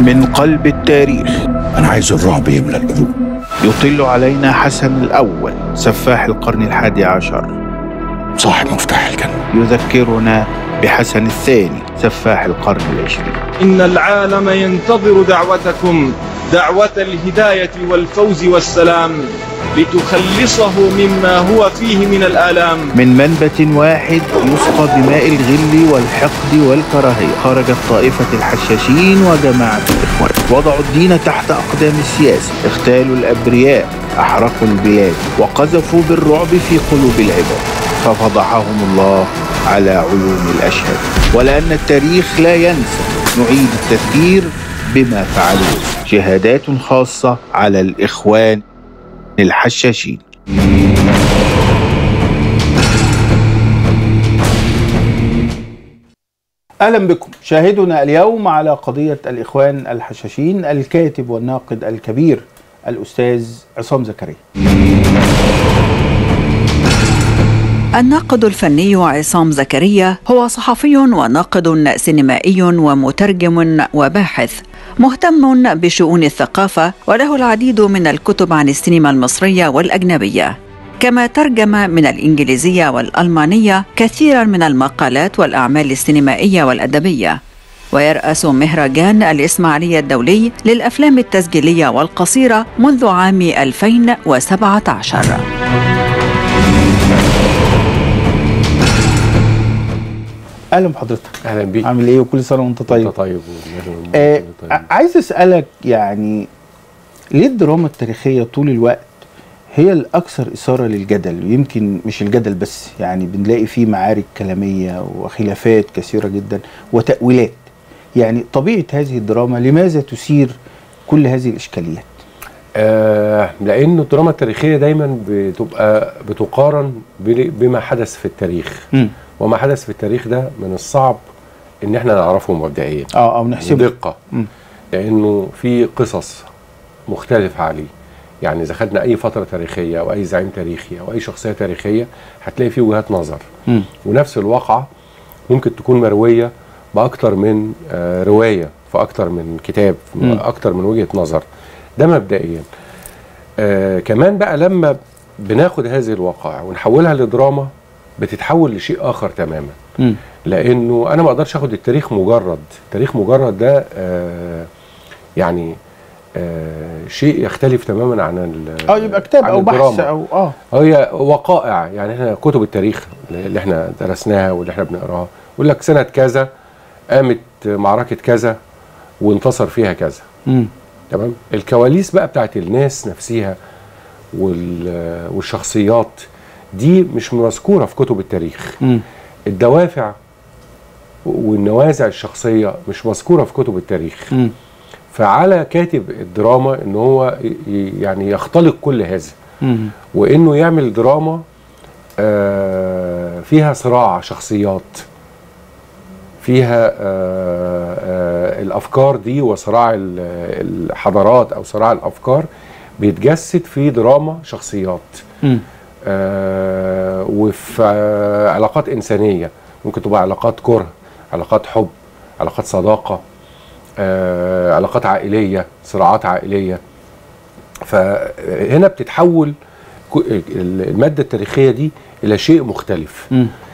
من قلب التاريخ. أنا عايز الرعب يملى القلوب. يطل علينا حسن الأول سفاح القرن 11، صاحب مفتاح الجنة. يذكرنا بحسن الثاني سفاح القرن 20. إن العالم ينتظر دعوتكم، دعوة الهداية والفوز والسلام، لتخلصه مما هو فيه من الآلام. من منبت واحد يسقى بماء الغل والحقد والكراهية خرجت طائفة الحشاشين وجماعة الإخوان، وضعوا الدين تحت أقدام السياسة، اغتالوا الأبرياء، أحرقوا البلاد، وقذفوا بالرعب في قلوب العباد، ففضحهم الله على عيون الأشهاد. ولأن التاريخ لا ينسى، نعيد التذكير بما فعلوه. شهادات خاصة على الإخوان الحشاشين. أهلا بكم. شاهدنا اليوم على قضية الإخوان الحشاشين الكاتب والناقد الكبير الأستاذ عصام زكريا. الناقد الفني عصام زكريا هو صحفي وناقد سينمائي ومترجم وباحث، مهتم بشؤون الثقافة، وله العديد من الكتب عن السينما المصرية والأجنبية، كما ترجم من الإنجليزية والألمانية كثيرا من المقالات والأعمال السينمائية والأدبية، ويرأس مهرجان الإسماعيلية الدولي للأفلام التسجيلية والقصيرة منذ عام 2017. أهلا بحضرتك. أهلا بيك. عامل إيه وكل سنة وأنت طيب؟ أنت طيب. عايز أسألك، يعني ليه الدراما التاريخية طول الوقت هي الأكثر إثارة للجدل؟ ويمكن مش الجدل بس، يعني بنلاقي فيه معارك كلامية وخلافات كثيرة جدا وتأويلات. يعني طبيعة هذه الدراما لماذا تثير كل هذه الإشكاليات؟ لأن الدراما التاريخية دايما بتقارن بما حدث في التاريخ. وما حدث في التاريخ ده من الصعب ان احنا نعرفه مبدئيا او نحسبه بدقه، لانه في قصص مختلفه عليه. يعني اذا خدنا اي فتره تاريخيه او اي زعيم تاريخي او اي شخصيه تاريخيه هتلاقي فيه وجهات نظر، ونفس الواقعه ممكن تكون مرويه باكتر من روايه، في اكتر من كتاب، اكتر من وجهه نظر. ده مبدئيا. كمان بقى لما بناخد هذه الواقع ونحولها لدراما بتتحول لشيء آخر تماما. لأنه أنا ما أقدرش أخد التاريخ مجرد، التاريخ مجرد ده يعني شيء يختلف تماما عن يبقى كتاب أو بحث أو هي وقائع. يعني احنا كتب التاريخ اللي احنا درسناها واللي احنا بنقراها يقول لك سنة كذا قامت معركة كذا وانتصر فيها كذا. تمام. الكواليس بقى بتاعت الناس نفسها والشخصيات دي مش مذكورة في كتب التاريخ. الدوافع والنوازع الشخصية مش مذكورة في كتب التاريخ. فعلى كاتب الدراما ان هو يعني يختلق كل هذا، وانه يعمل دراما فيها صراع شخصيات، فيها الافكار دي وصراع الحضارات او صراع الافكار بيتجسد في دراما شخصيات. وفي علاقات إنسانية، ممكن تبقى علاقات كره، علاقات حب، علاقات صداقة، علاقات عائلية، صراعات عائلية. فهنا بتتحول المادة التاريخية دي إلى شيء مختلف.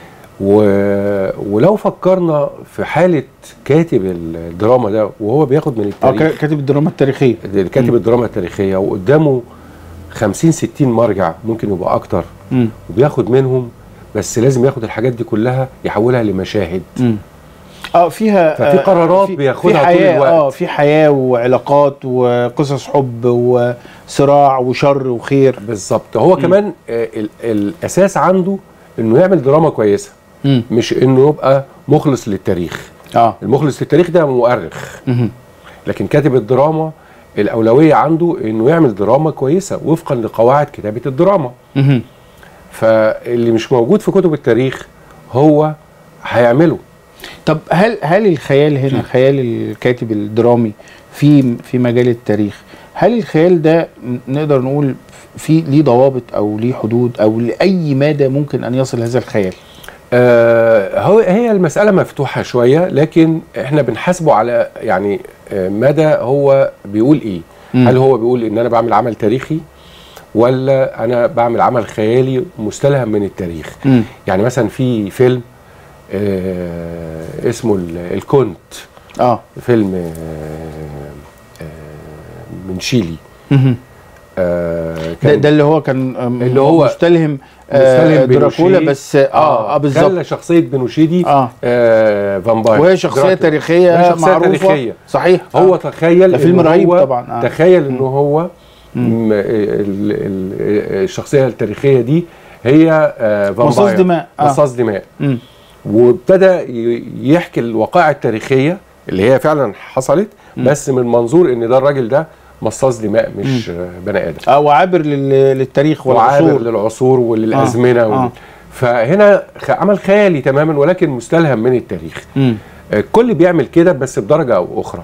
ولو فكرنا في حالة كاتب الدراما ده وهو بياخد من التاريخ، كاتب الدراما التاريخية، كاتب الدراما التاريخية، وقدامه 50-60 مرجع، ممكن يبقى اكتر، وبياخد منهم، بس لازم ياخد الحاجات دي كلها يحولها لمشاهد فيها ففي قرارات بياخدها طول الوقت. في حياة وعلاقات وقصص حب وصراع وشر وخير. بالظبط. هو كمان الاساس عنده انه يعمل دراما كويسة، مش انه يبقى مخلص للتاريخ. المخلص للتاريخ ده مؤرخ، لكن كاتب الدراما الأولوية عنده إنه يعمل دراما كويسة وفقا لقواعد كتابة الدراما. فاللي مش موجود في كتب التاريخ هو هيعمله. طب هل الخيال هنا، خيال الكاتب الدرامي في مجال التاريخ، هل الخيال ده نقدر نقول ليه ضوابط أو ليه حدود، أو لأي مدى ممكن أن يصل هذا الخيال؟ هي المسألة مفتوحة شوية، لكن احنا بنحاسبه على يعني مدى هو بيقول ايه. هل هو بيقول ان انا بعمل عمل تاريخي، ولا انا بعمل عمل خيالي مستلهم من التاريخ؟ يعني مثلا في فيلم اسمه الكونت، فيلم من شيلي. ده اللي هو كان اللي هو مستلهم دراكولا، بس بالظبط كان شخصيه بنوشي دي فامباير، وهي شخصيه تاريخيه معروفه تاريخية. صحيح. هو تخيل ده فيلم رهيب طبعا. تخيل انه هو الشخصيه التاريخيه دي هي فامباير مصاص دماء وابتدى يحكي الوقائع التاريخيه اللي هي فعلا حصلت، بس من منظور ان ده الراجل ده مصاص دماء مش بني ادم، وعابر للتاريخ والعصور، وعابر للعصور وللازمنه فهنا عمل خيالي تماما ولكن مستلهم من التاريخ. الكل بيعمل كده بس بدرجه او اخرى.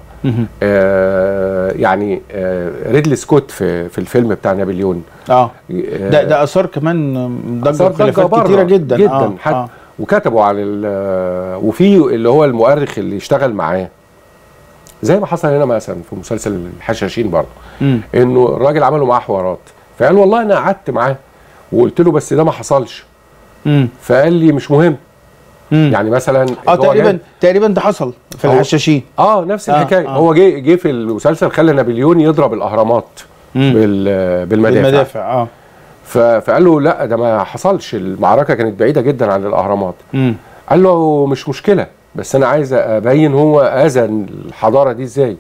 يعني ريدلي سكوت في الفيلم بتاع نابليون ده اثار كمان ضجه خلافات كتيره جدا وكتبوا على وفي اللي هو المؤرخ اللي اشتغل معاه، زي ما حصل هنا مثلا في مسلسل الحشاشين برضه، انه الراجل عملوا معاه حوارات، فقال والله انا قعدت معاه وقلت له بس ده ما حصلش، فقال لي مش مهم. يعني مثلا تقريبا ده حصل في الحشاشين، نفس الحكايه. هو جه في المسلسل خلى نابليون يضرب الاهرامات بالمدافع. فقال له لا ده ما حصلش، المعركه كانت بعيده جدا عن الاهرامات. قال له مش مشكله، بس انا عايز ابين هو اذى الحضاره دي ازاي.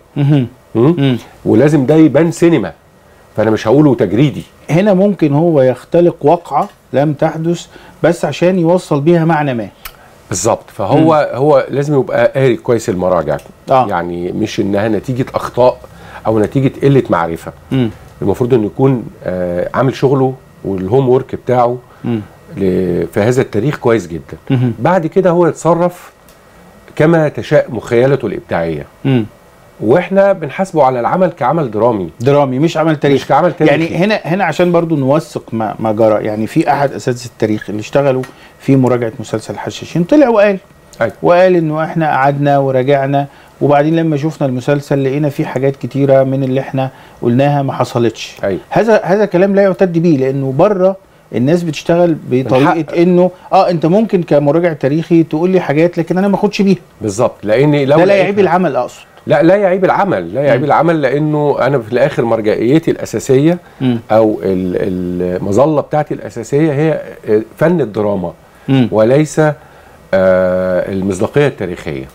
ولازم ده يبان سينما، فانا مش هقوله تجريدي. هنا ممكن هو يختلق واقعه لم تحدث بس عشان يوصل بيها معنى ما. بالظبط. فهو لازم يبقى قاري كويس المراجع. يعني مش انها نتيجه اخطاء او نتيجه قله معرفه. المفروض انه يكون عامل شغله والهوم ورك بتاعه في هذا التاريخ كويس جدا. بعد كده هو يتصرف كما تشاء مخيلته الابداعيه. واحنا بنحاسبه على العمل كعمل درامي مش عمل تاريخي. مش كعمل تاريخي. يعني هنا عشان برضو نوثق ما جرى. يعني في احد اساتذه التاريخ اللي اشتغلوا في مراجعه مسلسل الحشاشين طلع وقال انه احنا قعدنا وراجعنا، وبعدين لما شفنا المسلسل لقينا فيه حاجات كتيره من اللي احنا قلناها ما حصلتش. هذا كلام لا يعتد به، لانه بره الناس بتشتغل بطريقه انه انت ممكن كمراجع تاريخي تقول لي حاجات لكن انا ما اخدش بيها. بالظبط. لان لو ده لا يعيب العمل، اقصد لا يعيب العمل، لانه انا في الاخر مرجعيتي الاساسيه او المظله بتاعتي الاساسيه هي فن الدراما وليس المصداقيه التاريخيه.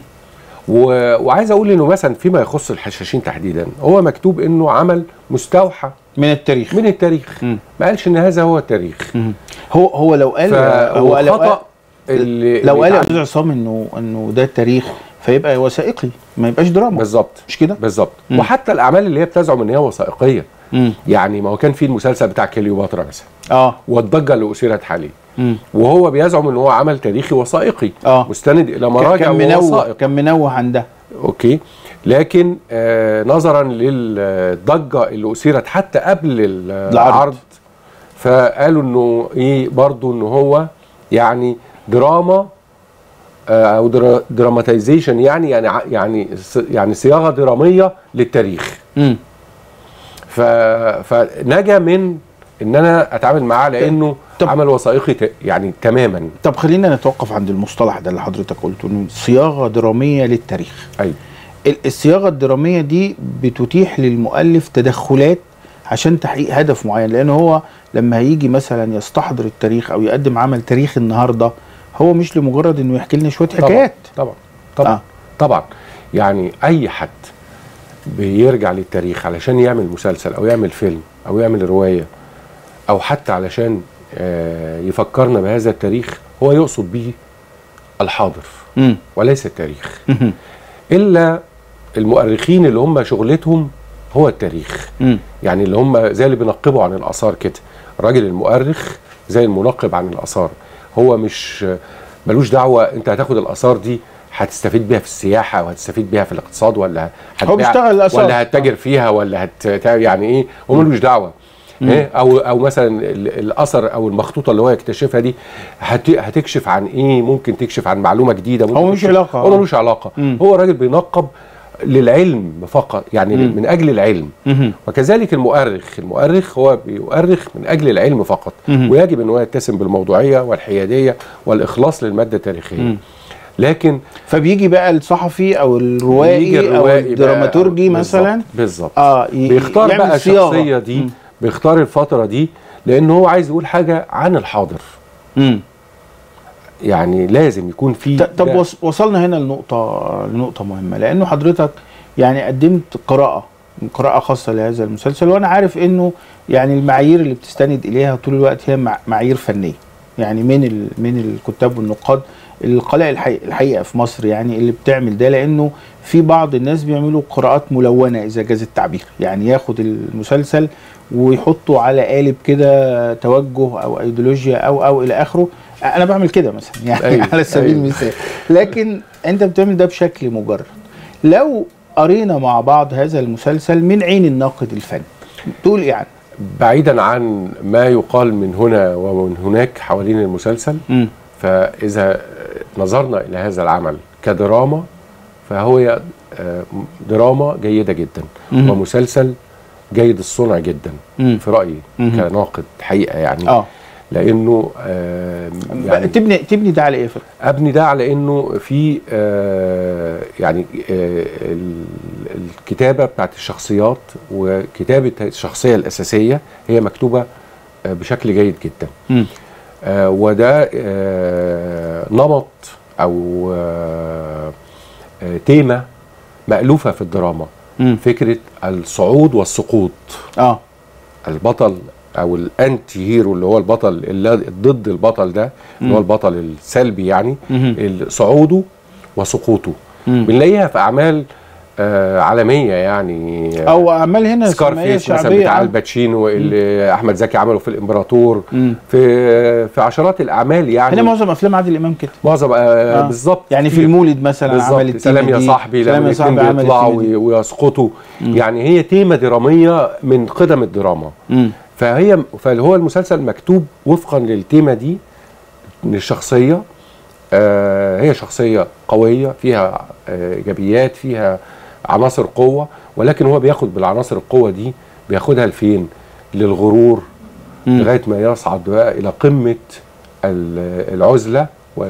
وعايز اقول انه مثلا فيما يخص الحشاشين تحديدا هو مكتوب انه عمل مستوحى من التاريخ. ما قالش ان هذا هو التاريخ. هو لو قال خطأ لو قال يا استاذ عصام انه ده التاريخ فيبقى وثائقي ما يبقاش دراما. بالظبط. مش كده؟ بالظبط. وحتى الاعمال اللي هي بتزعم ان هي وثائقيه، يعني ما هو كان في المسلسل بتاع كليوباترا مثلا والضجه اللي اثيرت عليه، وهو بيزعم ان هو عمل تاريخي وثائقي مستند الى مراجع ووثائق. كان منوه عن ده. اوكي. لكن نظرا للضجه اللي اثيرت حتى قبل العرض فقالوا انه برضه انه هو يعني دراما او دراماتيزيشن، يعني صياغه دراميه للتاريخ. فنجا من ان انا اتعامل معاه لانه عمل وثائقي يعني تماما. طب خلينا نتوقف عند المصطلح ده اللي حضرتك قلته، انه صياغه دراميه للتاريخ. الصياغه الدراميه دي بتتيح للمؤلف تدخلات عشان تحقيق هدف معين، لان هو لما هيجي مثلا يستحضر التاريخ او يقدم عمل تاريخي النهارده هو مش لمجرد انه يحكي لنا شويه حكايات. طبعا يعني اي حد بيرجع للتاريخ علشان يعمل مسلسل او يعمل فيلم او يعمل روايه او حتى علشان يفكرنا بهذا التاريخ هو يقصد به الحاضر وليس التاريخ. الا المؤرخين اللي هم شغلتهم هو التاريخ. يعني اللي هم زي اللي بينقبوا عن الاثار كده. الراجل المؤرخ زي المنقب عن الاثار، هو مش ملوش دعوه انت هتاخد الاثار دي هتستفيد بيها في السياحه وهتستفيد بيها في الاقتصاد ولا هو بيشتغل الاثار ولا هتتاجر فيها ولا يعني ايه، هو ملوش دعوه. او مثلا الاثر او المخطوطه اللي هو يكتشفها دي هتكشف عن ايه؟ ممكن تكشف عن معلومه جديده، هو ملوش علاقه، هو ملوش علاقه. هو راجل بينقب للعلم فقط، يعني من اجل العلم. وكذلك المؤرخ هو بيؤرخ من اجل العلم فقط، ويجب ان هو يتسم بالموضوعيه والحياديه والاخلاص للماده التاريخيه. لكن فبيجي بقى الصحفي او الروائي او الدراماتورجي مثلا بالظبط بيختار بقى الشخصيه دي، بيختار الفتره دي لان هو عايز يقول حاجه عن الحاضر. يعني لازم يكون في طب وصلنا هنا لنقطه مهمه، لانه حضرتك يعني قدمت قراءه خاصه لهذا المسلسل، وانا عارف انه يعني المعايير اللي بتستند اليها طول الوقت هي معايير فنيه، يعني من الكتاب والنقاد القلائل الحقيقه في مصر يعني اللي بتعمل ده، لانه في بعض الناس بيعملوا قراءات ملونه اذا جاز التعبير، يعني ياخد المسلسل ويحطه على قالب كده توجه او ايديولوجيا او الى اخره. انا بعمل كده مثلا يعني على سبيل المثال، لكن انت بتعمل ده بشكل مجرد. لو قرينا مع بعض هذا المسلسل من عين الناقد الفني تقول يعني بعيدا عن ما يقال من هنا ومن هناك حوالين المسلسل، فإذا نظرنا إلى هذا العمل كدراما فهو دراما جيدة جدا ومسلسل جيد الصنع جدا في رأيي كناقد حقيقة يعني. لأنه يعني تبني ده على إيه؟ أبني ده على إنه في يعني الكتابة بتاعت الشخصيات وكتابة الشخصية الأساسية هي مكتوبة بشكل جيد جدا. وده نمط او تيمة مألوفة في الدراما، فكرة الصعود والسقوط. البطل او الانتي هيرو اللي هو البطل اللي ضد البطل ده اللي هو البطل السلبي يعني، صعوده وسقوطه بنلاقيها في اعمال عالميه يعني، او اعمال هنا سكارفيس مثلا بتاع الباتشينو اللي احمد زكي عمله في الامبراطور، في عشرات الاعمال يعني. هنا معظم افلام عادل امام كده، معظم بالظبط يعني في المولد مثلا عمل سلام يا صاحبي لما الاثنين بيطلعوا ويسقطوا، يعني هي تيمه دراميه من قدم الدراما. فهو المسلسل مكتوب وفقا للتيمه دي للشخصيه. هي شخصيه قويه فيها ايجابيات، فيها عناصر قوه، ولكن هو بياخد بالعناصر القوه دي بياخدها لفين؟ للغرور، لغايه ما يصعد بقى الى قمه العزله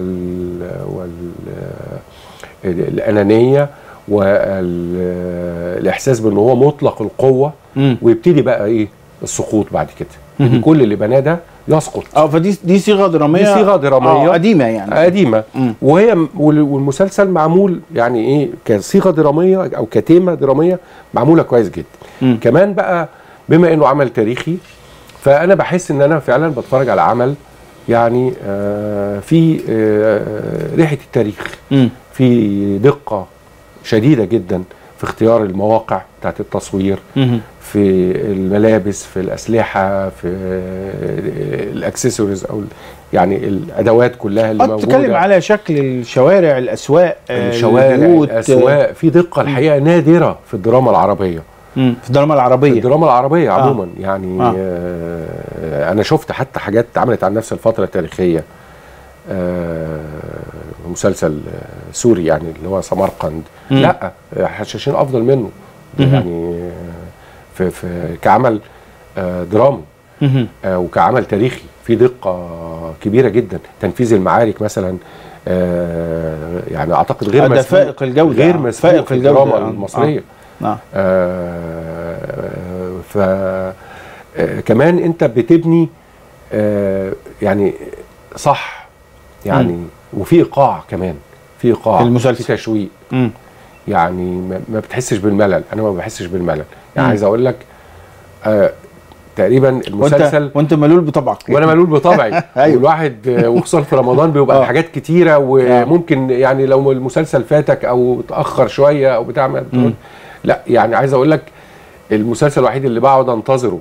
والانانيه والاحساس بان هو مطلق القوه، ويبتدي بقى ايه؟ السقوط بعد كده. كل اللي بناه ده يسقط. فدي صيغه دراميه، دي صيغه دراميه قديمه يعني، قديمه. والمسلسل معمول يعني ايه؟ كصيغه دراميه او كتيمه دراميه معموله كويس جدا. كمان بقى بما انه عمل تاريخي، فانا بحس ان انا فعلا بتفرج على عمل يعني في ريحه التاريخ، في دقه شديده جدا في اختيار المواقع بتاعت التصوير، في الملابس، في الأسلحة، في الأكسسوارز أو يعني الأدوات كلها اللي موجودة. بتتكلم على شكل الشوارع، الأسواق، الأسواق في دقة الحقيقة نادرة في الدراما العربية. في الدراما العربية عموما يعني. أنا شفت حتى حاجات اتعملت عن نفس الفترة التاريخية، مسلسل سوري يعني اللي هو سمرقند. لا، حشاشين أفضل منه يعني في كعمل درامي وكعمل تاريخي في دقة كبيرة جدا. تنفيذ المعارك مثلا يعني أعتقد غير مسبوق، فائق الجودة، غير مسبوق في الدراما المصرية. فكمان أنت بتبني يعني صح يعني، وفي إيقاع كمان، في إيقاع، المسلسل في تشويق يعني ما بتحسش بالملل. انا ما بحسش بالملل يعني. عايز اقول لك تقريبا المسلسل وانت ملول بطبعك وانا ملول بطبعي. والواحد وخصوصا في رمضان بيبقى حاجات كتيره، وممكن يعني لو المسلسل فاتك او اتاخر شويه او بتاع لا يعني عايز اقول لك المسلسل الوحيد اللي بقعد انتظره،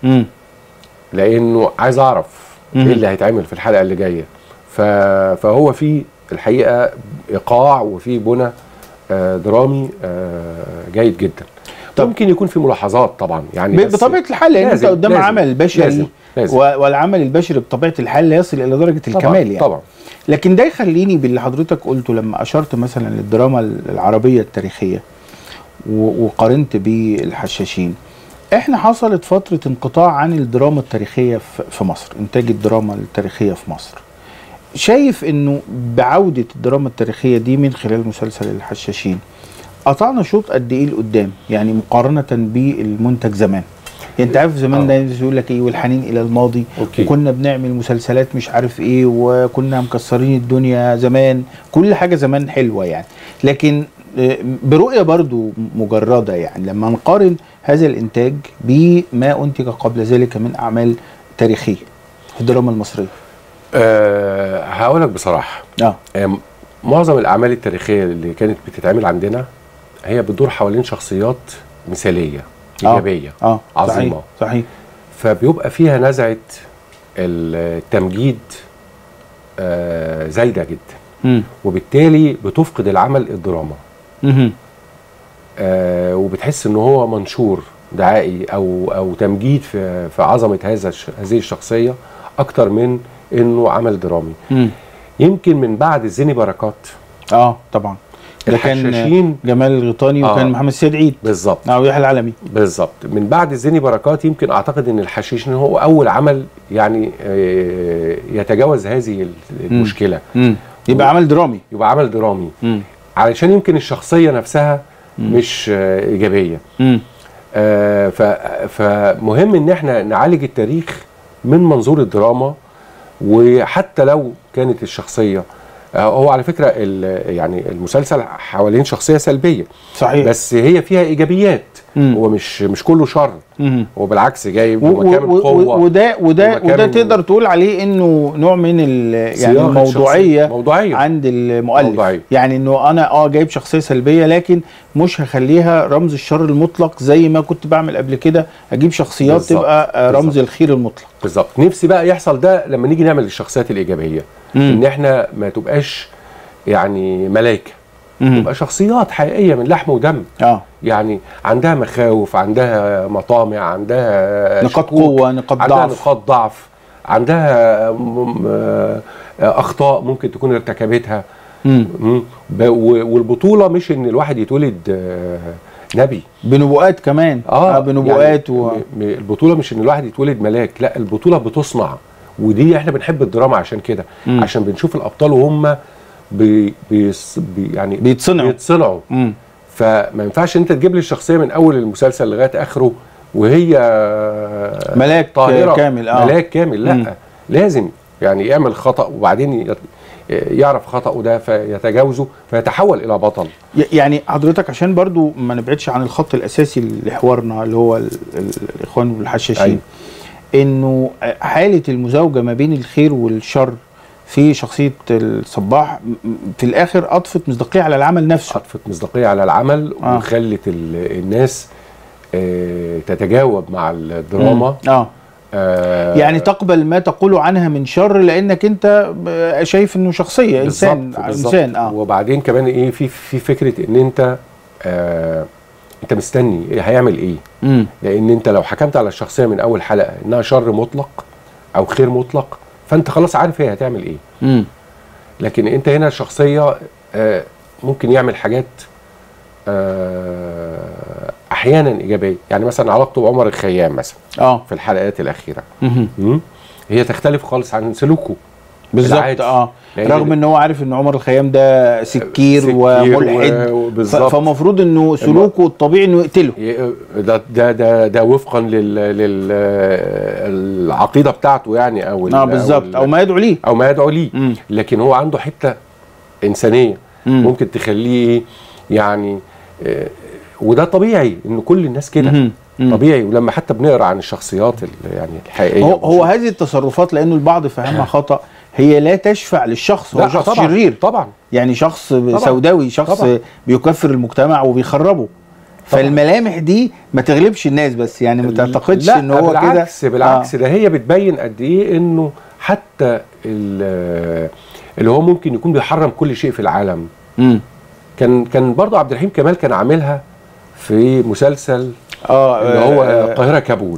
لانه عايز اعرف ايه اللي هيتعمل في الحلقه اللي جايه. فهو فيه الحقيقه ايقاع وفيه بنى درامي جيد جدا. ممكن يكون في ملاحظات طبعا يعني بطبيعه الحال، لان انت قدام عمل بشري، لازم. والعمل البشري بطبيعه الحال لا يصل الى درجه الكمال يعني. طبعا. لكن ده يخليني باللي حضرتك قلته لما اشرت مثلا للدراما العربيه التاريخيه وقارنت بالحشاشين. احنا حصلت فتره انقطاع عن الدراما التاريخيه في مصر، انتاج الدراما التاريخيه في مصر. شايف انه بعوده الدراما التاريخيه دي من خلال مسلسل الحشاشين قطعنا شوط قد ايه لقدام يعني مقارنه بالمنتج زمان؟ يعني انت عارف زمان ده يقول لك ايه، والحنين الى الماضي. وكنا بنعمل مسلسلات مش عارف ايه، وكنا مكسرين الدنيا زمان، كل حاجه زمان حلوه يعني. لكن برؤيه برضو مجرده يعني لما نقارن هذا الانتاج بما انتج قبل ذلك من اعمال تاريخيه في الدراما المصريه. هقول لك بصراحه معظم الاعمال التاريخيه اللي كانت بتتعمل عندنا هي بتدور حوالين شخصيات مثاليه ايجابيه عظيمه. صحيح. فبيبقى فيها نزعه التمجيد زايده جدا. وبالتالي بتفقد العمل الدراما. وبتحس ان هو منشور دعائي او تمجيد في عظمه هذه الشخصيه اكتر من انه عمل درامي. يمكن من بعد الزيني بركات طبعا ده كان جمال الغيطاني وكان محمد سيد عيد بالظبط ويحيى العلمي بالظبط. من بعد الزيني بركات يمكن اعتقد ان الحشاشين هو اول عمل يعني يتجاوز هذه المشكله. يبقى عمل درامي. يبقى عمل درامي علشان يمكن الشخصيه نفسها مش ايجابيه. فمهم ان احنا نعالج التاريخ من منظور الدراما. وحتى لو كانت الشخصيه هو على فكره يعني المسلسل حوالين شخصيه سلبيه صحيح، بس هي فيها ايجابيات. هو مش كله شر. هو بالعكس جايب مكان القوه. وده تقدر تقول عليه انه نوع من يعني الموضوعيه عند المؤلف. موضوعية. يعني انه انا جايب شخصيه سلبيه لكن مش هخليها رمز الشر المطلق زي ما كنت بعمل قبل كده، اجيب شخصيات بالزبط. تبقى رمز بالزبط. الخير المطلق. بالظبط. نفسي بقى يحصل ده لما نيجي نعمل الشخصيات الايجابيه. ان احنا ما تبقاش يعني ملائكه، تبقى شخصيات حقيقيه من لحم ودم. يعني عندها مخاوف، عندها مطامع، عندها نقاط قوه، نقاط ضعف، عندها نقاط ضعف، عندها اخطاء ممكن تكون ارتكبتها. والبطوله مش ان الواحد يتولد نبي، بنبوءات كمان. بنبوءات يعني البطوله مش ان الواحد يتولد ملاك، لا البطوله بتصنع. ودي احنا بنحب الدراما عشان كده، عشان بنشوف الابطال وهم يعني بيتصنعوا. فما ينفعش انت تجيب لي الشخصيه من اول المسلسل لغايه اخره وهي ملاك طاهره كامل. ملاك كامل. لا لازم يعني يعمل خطأ وبعدين يعرف خطأه ده فيتجاوزه فيتحول الى بطل. يعني حضرتك عشان برضو ما نبعدش عن الخط الاساسي لحوارنا اللي هو الاخوان والحشاشين، انه حاله المزاوجه ما بين الخير والشر في شخصيه الصباح في الاخر اضفت مصداقيه على العمل نفسه. اضفت مصداقيه على العمل وخلت الناس تتجاوب مع الدراما. يعني تقبل ما تقول عنها من شر لانك انت شايف انه شخصيه انسان. وبعدين كمان ايه في فكره ان انت انت مستني هيعمل ايه. لان انت لو حكمت على الشخصيه من اول حلقه انها شر مطلق او خير مطلق فانت خلاص عارف هي هتعمل ايه. لكن انت هنا الشخصيه ممكن يعمل حاجات احيانا ايجابيه. يعني مثلا علاقته بعمر الخيام مثلا في الحلقات الاخيره هي تختلف خالص عن سلوكه بالظبط. رغم ان هو عارف ان عمر الخيام ده سكير وملحد، فمفروض انه سلوكه الطبيعي انه يقتله. ده وفقا للعقيده بتاعته يعني او بالظبط او ما يدعو ليه لكن هو عنده حته انسانيه ممكن تخليه يعني وده طبيعي ان كل الناس كده طبيعي. ولما حتى بنقرا عن الشخصيات يعني الحقيقيه هو هذه التصرفات لانه البعض فهمها خطا هي لا تشفع للشخص. هو شخص طبعًا شرير طبعا، يعني شخص سوداوي، شخص بيكفر المجتمع وبيخربه. فالملامح دي ما تغلبش الناس، بس يعني ما تعتقدش ان هو كده. بالعكس ده هي بتبين قد ايه انه حتى اللي هو ممكن يكون بيحرم كل شيء في العالم. كان برضه عبد الحليم كمال كان عاملها في مسلسل اللي هو القاهره كابول.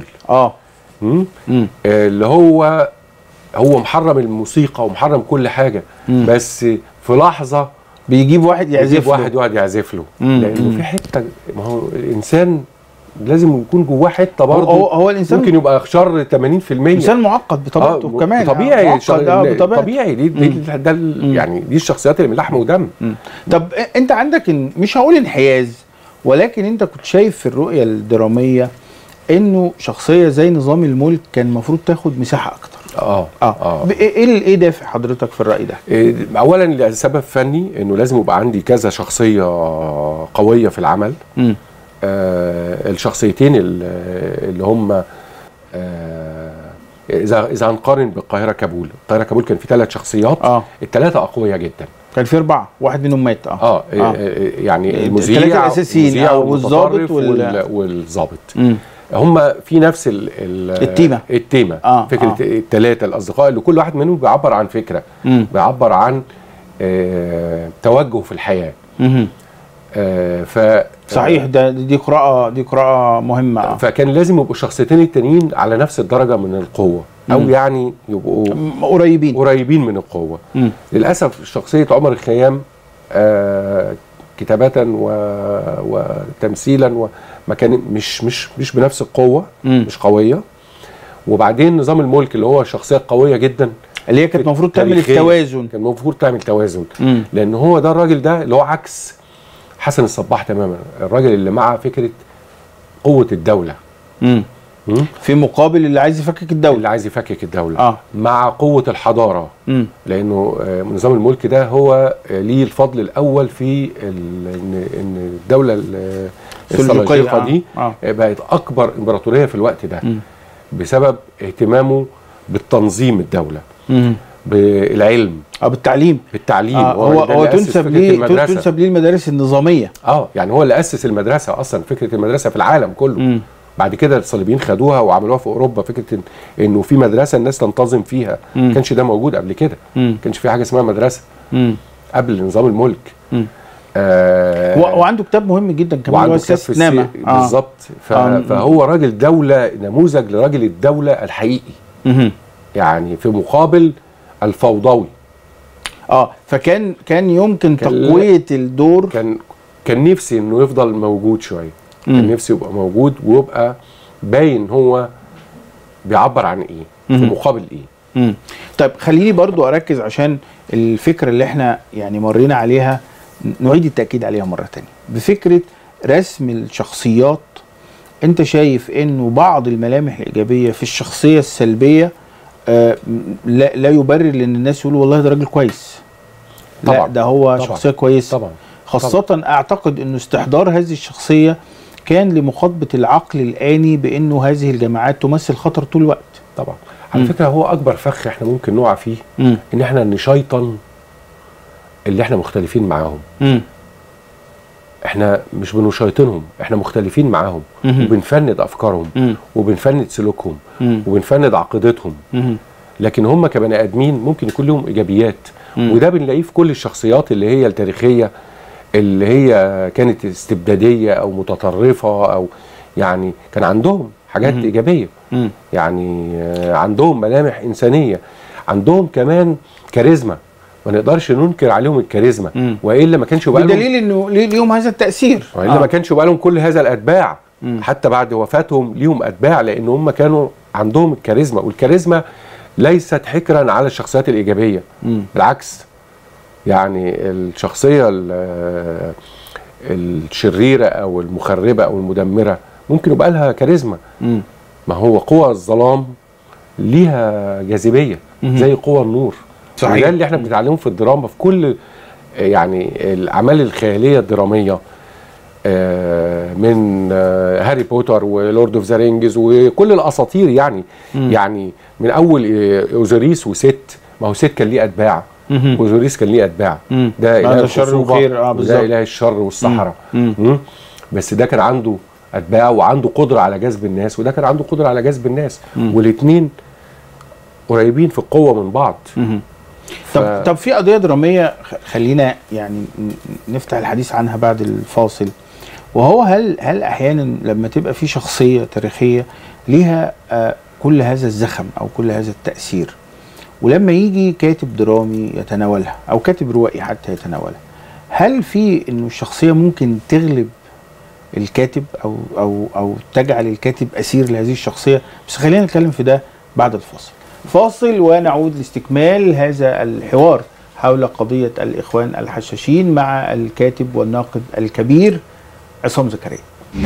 اللي هو محرم الموسيقى ومحرم كل حاجه، بس في لحظه بيجيب واحد يعزف له، يقعد يعزف له، لانه في حته، ما هو الانسان لازم يكون جواه حته برضه. هو الانسان ممكن يبقى شر 80%. انسان معقد بطبيعته كمان، طبيعي طبيعي ده يعني دي الشخصيات اللي من لحم ودم. طب انت عندك مش هقول انحياز، ولكن انت كنت شايف في الرؤيه الدراميه انه شخصيه زي نظام الملك كان المفروض تاخد مساحه اكتر. ايه دافع حضرتك في الراي ده؟ اولا لسبب فني، انه لازم يبقى عندي كذا شخصيه قويه في العمل. الشخصيتين اللي هم اذا هنقارن بالقاهره كابول، القاهره كابول كان في 3 شخصيات، الثلاثه اقوياء جدا. كان في 4، واحد منهم مات. يعني المذيع الاساسيين والضابط والضابط هم في نفس التيمه. فكره ال3 الاصدقاء اللي كل واحد منهم بيعبر عن فكره، بيعبر عن توجه في الحياه. صحيح، دي قراءة مهمة. فكان لازم يبقوا الشخصيتين التانيين على نفس الدرجة من القوة، أو يعني يبقوا قريبين من القوة. للأسف شخصية عمر الخيام كتابة وتمثيلا ما كان مش بنفس القوة، مش قوية. وبعدين نظام الملك اللي هو شخصية قوية جدا، اللي هي كانت المفروض تعمل التوازن، كان المفروض تعمل توازن، لأن هو ده الراجل ده اللي هو عكس حسن الصباح تماما، الراجل اللي مع فكره قوه الدوله. في مقابل اللي عايز يفكك الدوله، مع قوه الحضاره. لانه نظام الملك ده هو ليه الفضل الاول في ان الدوله السلجوقيه دي بقت اكبر امبراطوريه في الوقت ده، بسبب اهتمامه بالتنظيم الدوله، بالعلم، بالتعليم. هو تنسب ليه المدارس النظاميه. يعني هو اللي اسس المدرسه اصلا، فكره المدرسه في العالم كله. بعد كده الصليبيين خدوها وعملوها في اوروبا، فكره انه في مدرسه الناس تنتظم فيها. ما كانش ده موجود قبل كده، ما كانش في حاجه اسمها مدرسه قبل نظام الملك. وعنده كتاب مهم جدا كمان، وعنده كتاب في السياسه بالظبط. فهو راجل دوله، نموذج لراجل الدوله الحقيقي، يعني في مقابل الفوضوي. فكان يمكن تقوية الدور. كان نفسي انه يفضل موجود شويه، كان نفسي يبقى موجود ويبقى باين هو بيعبر عن ايه في مقابل ايه. طيب خليني برضو اركز، عشان الفكره اللي احنا يعني مرينا عليها نعيد التاكيد عليها مره تانية، بفكره رسم الشخصيات. انت شايف انه بعض الملامح الايجابيه في الشخصيه السلبيه لا يبرر لان الناس يقولوا والله ده راجل كويس. طبعا. لا، ده هو طبعا. شخصيه كويسه طبعا. خاصه طبعا. اعتقد انه استحضار هذه الشخصيه كان لمخاطبه العقل الآني بانه هذه الجماعات تمثل خطر طول الوقت. طبعا. على فكره هو اكبر فخ احنا ممكن نقع فيه ان احنا نشيطن اللي احنا مختلفين معاهم. احنا مش بنشيطنهم، احنا مختلفين معاهم، وبنفند افكارهم، وبنفند سلوكهم، وبنفند عقيدتهم. لكن هم كبني ادمين ممكن يكون لهم ايجابيات، وده بنلاقيه في كل الشخصيات اللي هي التاريخيه، اللي هي كانت استبداديه او متطرفه، او يعني كان عندهم حاجات ايجابيه، يعني عندهم ملامح انسانيه، عندهم كمان كاريزما، ما نقدرش ننكر عليهم الكاريزما، والا ما كانش يبقى بدليل انه ليهم هذا التاثير، والا ما كانش يبقى لهم كل هذا الاتباع. حتى بعد وفاتهم ليهم اتباع، لان هم كانوا عندهم الكاريزما، والكاريزما ليست حكرا على الشخصيات الايجابيه، بالعكس. يعني الشخصيه الشريره او المخربه او المدمره ممكن يبقى لها كاريزما. ما هو قوى الظلام ليها جاذبيه زي قوى النور. صحيح. وده اللي احنا بنتعلمه في الدراما، في كل يعني الاعمال الخياليه الدراميه، من هاري بوتر ولورد اوف ذا رينجز وكل الاساطير، يعني من اول اوزوريس وست. ما هو ست كان ليه اتباع، اوزوريس كان ليه اتباع، ده اله الشر والخير، ده اله الشر والصحراء. بس ده كان عنده اتباع وعنده قدره على جذب الناس، وده كان عنده قدره على جذب الناس، والاثنين قريبين في القوه من بعض. طب في قضيه دراميه خلينا يعني نفتح الحديث عنها بعد الفاصل، وهو هل احيانا لما تبقى في شخصيه تاريخيه ليها كل هذا الزخم او كل هذا التاثير، ولما يجي كاتب درامي يتناولها او كاتب روائي حتى يتناولها، هل في انه الشخصيه ممكن تغلب الكاتب او تجعل الكاتب اسير لهذه الشخصيه؟ بس خلينا نتكلم في ده بعد الفاصل. فاصل ونعود لاستكمال هذا الحوار حول قضيه الاخوان الحشاشين مع الكاتب والناقد الكبير عصام زكريا.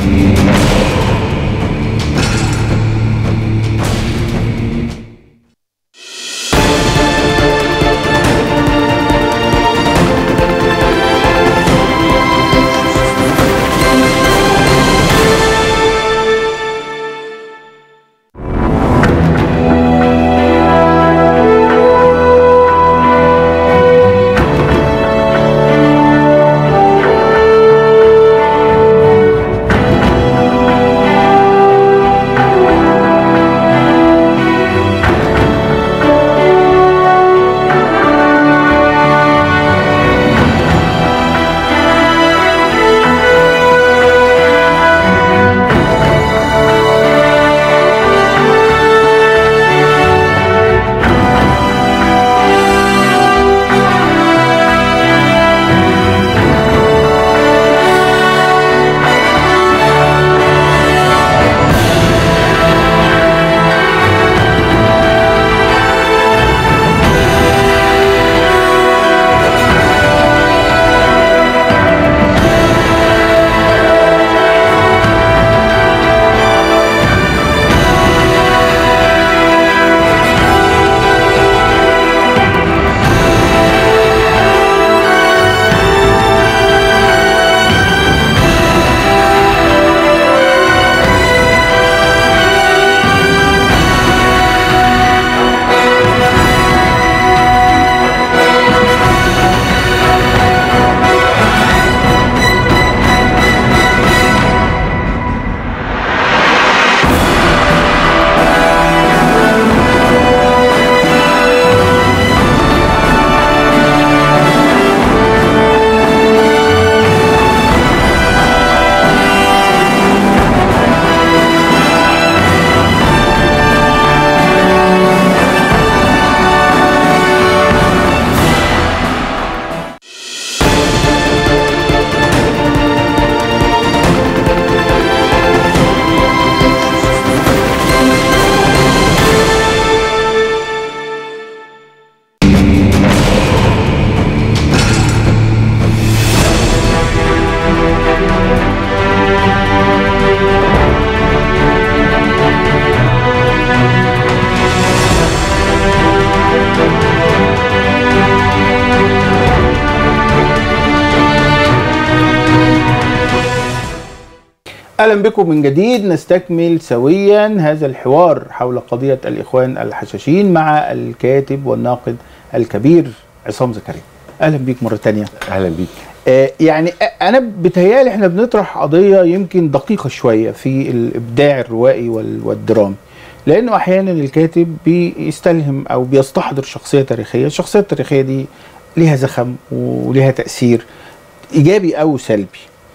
اهلا بكم من جديد، نستكمل سويا هذا الحوار حول قضية الاخوان الحشاشين مع الكاتب والناقد الكبير عصام زكريا. اهلا بيك مرة تانية. اهلا بيك. يعني انا بتهيالي احنا بنطرح قضية يمكن دقيقة شوية في الابداع الروائي والدرامي، لانه احيانا الكاتب بيستلهم او بيستحضر شخصية تاريخية، الشخصية التاريخية دي ليها زخم وليها تأثير ايجابي او سلبي،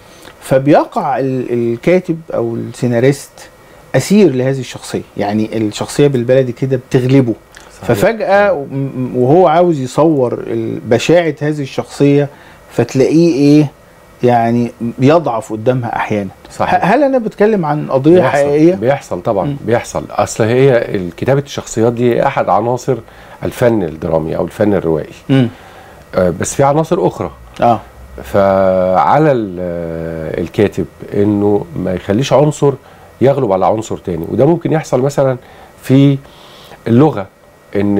فبيقع الكاتب او السيناريست اسير لهذه الشخصيه، يعني الشخصيه بالبلدي كده بتغلبه. صحيح. ففجاه وهو عاوز يصور بشاعه هذه الشخصيه فتلاقيه ايه يعني بيضعف قدامها احيانا. صحيح. هل انا بتكلم عن قضيه حقيقيه؟ بيحصل طبعا. بيحصل. اصل هي كتابه الشخصيات دي احد عناصر الفن الدرامي او الفن الروائي. بس في عناصر اخرى. فعلى الكاتب انه ما يخليش عنصر يغلب على عنصر تاني، وده ممكن يحصل مثلا في اللغه، ان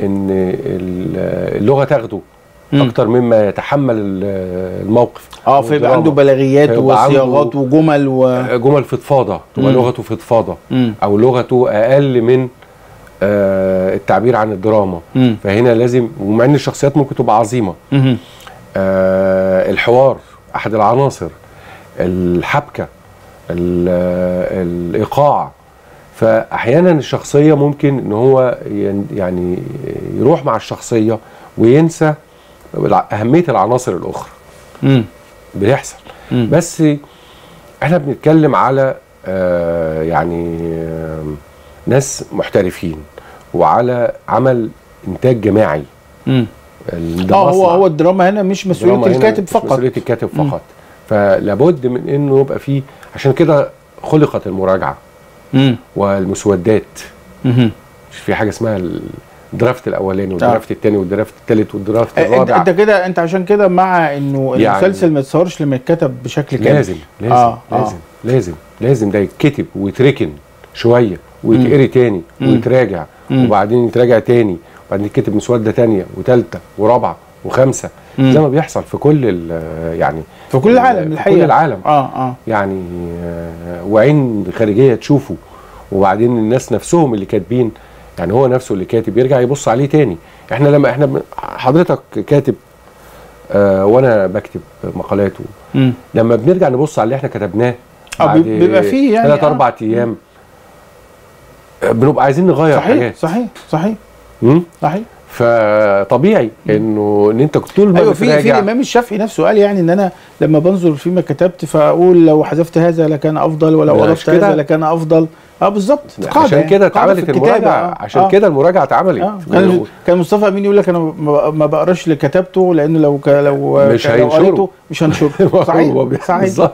اللغه تاخده اكتر مما يتحمل الموقف. فيبقى عنده بلاغيات وصياغات وجمل جمل فضفاضه، تبقى لغته فضفاضه او لغته اقل من التعبير عن الدراما. فهنا لازم، ومع ان الشخصيات ممكن تبقى عظيمه، الحوار احد العناصر، الحبكه، الايقاع. فاحيانا الشخصيه ممكن ان هو يعني يروح مع الشخصيه وينسى اهميه العناصر الاخرى. بيحصل. بس احنا بنتكلم على يعني ناس محترفين وعلى عمل انتاج جماعي. هو الدراما هنا مش مسؤوليه الكاتب فقط، مش مسؤوليه الكاتب فقط. فلابد من انه يبقى فيه، عشان كده خلقت المراجعه والمسودات. مش في حاجه اسمها الدرافت الاولاني والدرافت الثاني والدرافت الثالث والدرافت الرابع. انت كده، انت عشان كده مع انه يعني المسلسل ما يتصورش لما يتكتب بشكل كامل. لازم ده يتكتب ويتركن شويه ويتقري تاني ويتراجع وبعدين يتراجع تاني وبعدين يتكتب مسوده تانيه وثالثه ورابعه وخامسه زي ما بيحصل في كل يعني في كل العالم الحقيقه، في كل العالم. يعني وعين خارجيه تشوفه وبعدين الناس نفسهم اللي كاتبين، يعني هو نفسه اللي كاتب يرجع يبص عليه تاني. احنا لما حضرتك كاتب وانا بكتب مقالاته، لما بنرجع نبص على اللي احنا كتبناه بيبقى فيه يعني 3-4 ايام بنبقى عايزين نغير حاجات. صحيح. فطبيعي ان انت طول ما في الامام الشافعي نفسه قال يعني ان انا لما بنظر فيما كتبت فاقول لو حذفت هذا لكان افضل ولو اضفت هذا لكان افضل. بالظبط. عشان كده اتعملت المراجعه، عشان كده المراجعه اتعملت. كان مصطفى امين يقول لك انا ما بقراش اللي كتبته لانه لو مش هينشره، مش هنشره. صحيح بالظبط.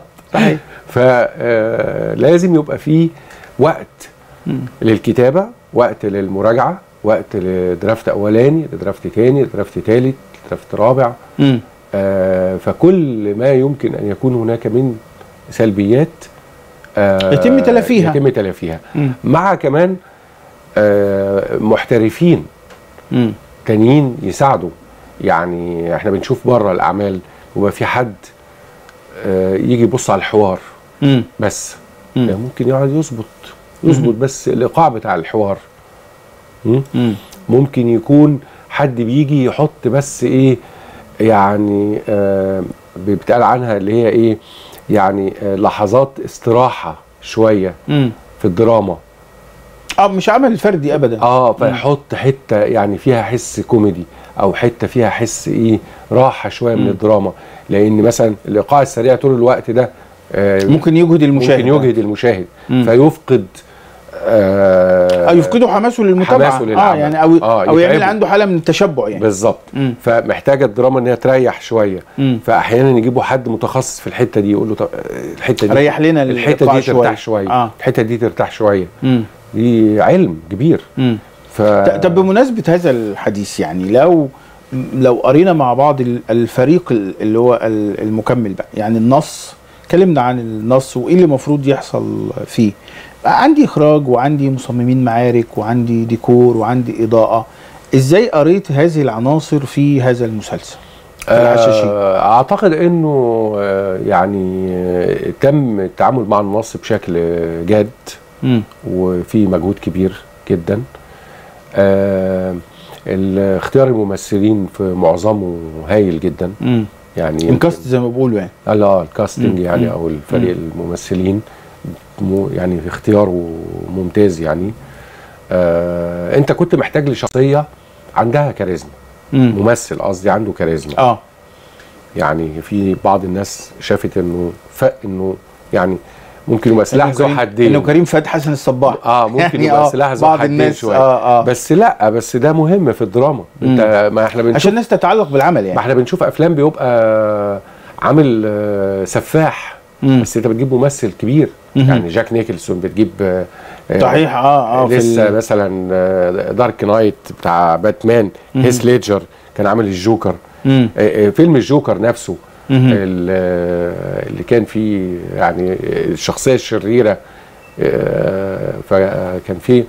فلازم يبقى فيه وقت للكتابه، وقت للمراجعه، وقت لدرافت اولاني، لدرافت تاني، لدرافت تالت، لدرافت رابع. فكل ما يمكن ان يكون هناك من سلبيات يتم تلافيها. مع كمان محترفين تانيين يساعدوا. يعني احنا بنشوف بره الاعمال وما في حد يجي يبص على الحوار بس، ممكن يقعد يظبط بس الايقاع بتاع الحوار. ممكن يكون حد بيجي يحط بس ايه يعني بيتقال عنها اللي هي ايه يعني لحظات استراحة شوية في الدراما. مش عمل فردي ابدا. فيحط حتة يعني فيها حس كوميدي او حتة فيها حس ايه راحة شوية من الدراما، لان مثلا الايقاع السريع طول الوقت ده ممكن يجهد المشاهد. فيفقد يفقدوا حماسه للمتابعه. يعني او يعمل عنده حاله من التشبع يعني. بالظبط. فمحتاجه الدراما ان هي تريح شويه. فاحيانا يجيبوا حد متخصص في الحته دي يقول له طب الحته دي ريح لنا الحته دي ترتاح شويه. الحته دي ترتاح شويه. دي علم كبير. طب بمناسبه هذا الحديث، يعني لو قرينا مع بعض الفريق اللي هو المكمل بقى، يعني النص، اتكلمنا عن النص وايه اللي المفروض يحصل فيه. عندي اخراج وعندي مصممين معارك وعندي ديكور وعندي اضاءه، ازاي قريت هذه العناصر في هذا المسلسل الحشاشين؟ اعتقد انه يعني تم التعامل مع النص بشكل جاد وفي مجهود كبير جدا. اختيار الممثلين في معظمه هايل جدا. يعني الكاست زي ما بيقولوا يعني. الكاستنج يعني او الفريق الممثلين يعني في اختياره ممتاز يعني. انت كنت محتاج لشخصيه عندها كاريزما. ممثل قصدي عنده كاريزما. يعني في بعض الناس شافت انه يعني ممكن يبقى سلاح ذو حدين، انه كريم فؤاد حسن الصباح. ممكن يعني يبقى سلاح ذو حدين شويه. بس لا، بس ده مهم في الدراما. انت ما احنا بنشوف عشان الناس تتعلق بالعمل يعني. ما احنا بنشوف افلام بيبقى عامل سفاح بس انت بتجيب ممثل كبير. يعني جاك نيكلسون بتجيب صحيح. لسه مثلا دارك نايت بتاع باتمان، هيث ليدجر كان عامل الجوكر. فيلم الجوكر نفسه اللي كان فيه يعني الشخصيه الشريره، فكان فيه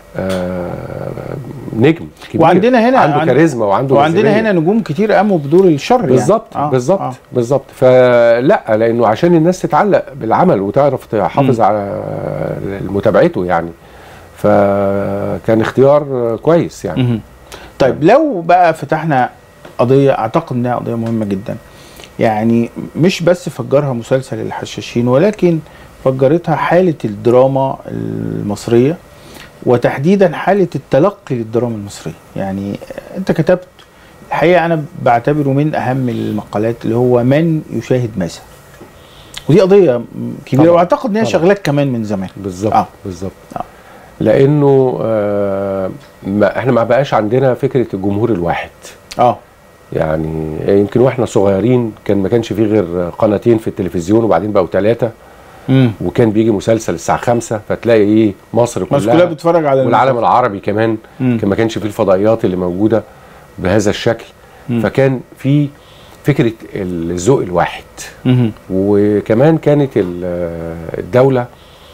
نجم كبير وعندنا هنا عنده كاريزما وعندنا هنا نجوم كتير قاموا بدور الشر بالظبط يعني. بالظبط فلا، لانه عشان الناس تتعلق بالعمل وتعرف تحافظ على متابعته يعني. فكان اختيار كويس يعني. طيب لو بقى فتحنا قضيه اعتقد انها قضيه مهمه جدا، يعني مش بس فجرها مسلسل الحشاشين ولكن فجرتها حاله الدراما المصريه وتحديدا حالة التلقي للدراما المصرية. يعني انت كتبت الحقيقة انا بعتبره من اهم المقالات اللي هو من يشاهد ماذا. ودي قضيه كبيره، طبعا. واعتقد ان هي شغلات كمان من زمان. بالظبط بالظبط. لانه احنا ما بقاش عندنا فكره الجمهور الواحد. يعني يمكن واحنا صغيرين ما كانش فيه غير قناتين في التلفزيون، وبعدين بقوا 3، وكان بيجي مسلسل الساعه 5 فتلاقي مصر كلها بتتفرج على والعالم العربي كمان. ما كانش فيه الفضائيات اللي موجوده بهذا الشكل. فكان في فكره الذوق الواحد. وكمان كانت الدوله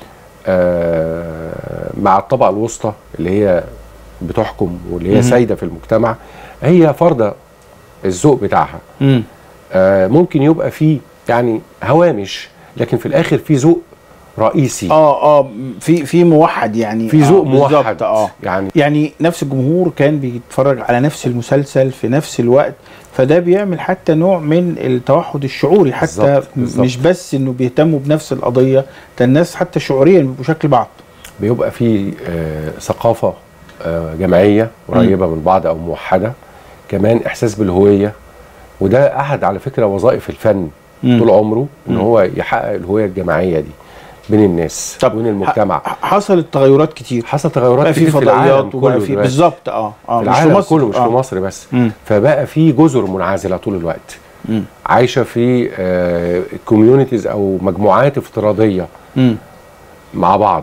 مع الطبقه الوسطى اللي هي بتحكم واللي هي سايده في المجتمع، هي فرضه الذوق بتاعها. ممكن يبقى فيه يعني هوامش، لكن في الاخر في ذوق رئيسي. في موحد، يعني في ذوق موحد. يعني نفس الجمهور كان بيتفرج على نفس المسلسل في نفس الوقت، فده بيعمل حتى نوع من التوحد الشعوري حتى. بالزبط. مش بس انه بيهتموا بنفس القضيه، ده الناس حتى شعوريا بيبقوا شكل بعض. بيبقى في ثقافه جماعيه قريبه من بعض او موحده، كمان احساس بالهويه. وده احد على فكره وظائف الفن طول عمره، ان هو يحقق الهويه الجماعيه دي بين الناس وبين المجتمع. حصلت تغيرات كتير، كتير في العالم كله. بالظبط. في العالم كله، مش في مصر بس. فبقى في جزر منعزله طول الوقت عايشه في كوميونيتيز او مجموعات افتراضيه مع بعض.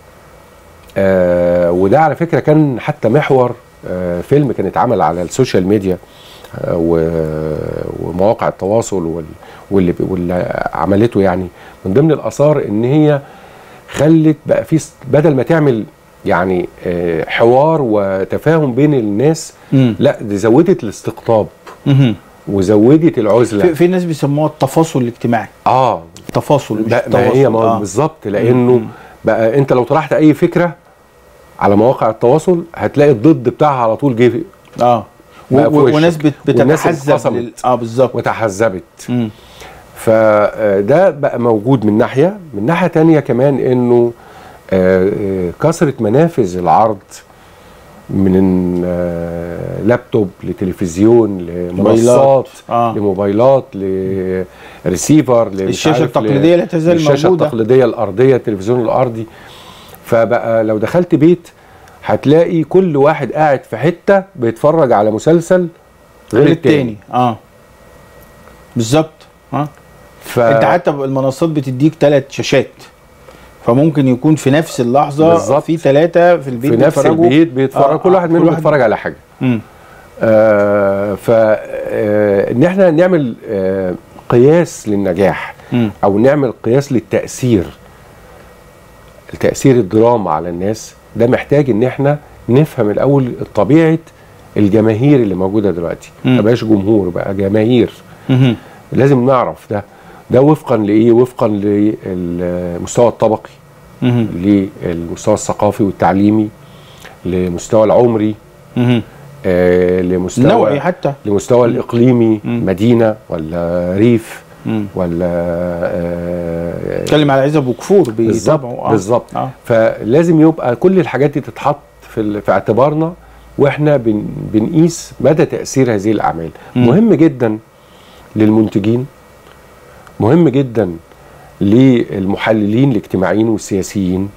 وده على فكره كان حتى محور فيلم كان اتعمل على السوشيال ميديا ومواقع التواصل واللي عملته. يعني من ضمن الاثار ان هي خلت بقى في بدل ما تعمل يعني حوار وتفاهم بين الناس، لا دي زودت الاستقطاب وزودت العزله. في ناس بيسموها التفاصل الاجتماعي. التفاصل مش هي بالظبط. لانه بقى انت لو طرحت اي فكره على مواقع التواصل هتلاقي الضد بتاعها على طول جه. وناس بتتحزب. بالظبط، وتحزبت. فده بقى موجود من ناحيه. من ناحيه تانية كمان انه كثره منافذ العرض، من لابتوب لتلفزيون لمنصات لموبايلات لريسيفر الشاشه التقليديه لا تزال موجوده، الشاشه التقليديه الارضيه، التلفزيون الارضي. فبقى لو دخلت بيت هتلاقي كل واحد قاعد في حته بيتفرج على مسلسل غير التاني. بالظبط. انت حتى المنصات بتديك 3 شاشات، فممكن يكون في نفس اللحظه بالزبط. في 3 في البيت في نفس البيت بيتفرجوا. كل واحد منهم بيتفرج على حاجه. فان احنا نعمل قياس للنجاح او نعمل قياس للتاثير، التاثير الدراما على الناس، ده محتاج ان احنا نفهم الاول طبيعه الجماهير اللي موجوده دلوقتي. ما بقاش جمهور، بقى جماهير. لازم نعرف ده وفقا لايه؟ وفقا للمستوى الطبقي، للمستوى الثقافي والتعليمي، لمستوى العمري، لمستوى النوعي، حتى لمستوى الاقليمي، مدينه ولا ريف ولا اتكلم على عزب وكفور بالظبط. فلازم يبقى كل الحاجات دي تتحط في اعتبارنا واحنا بنقيس مدى تاثير هذه الاعمال. مهم جدا للمنتجين، مهم جدا للمحللين الاجتماعيين والسياسيين،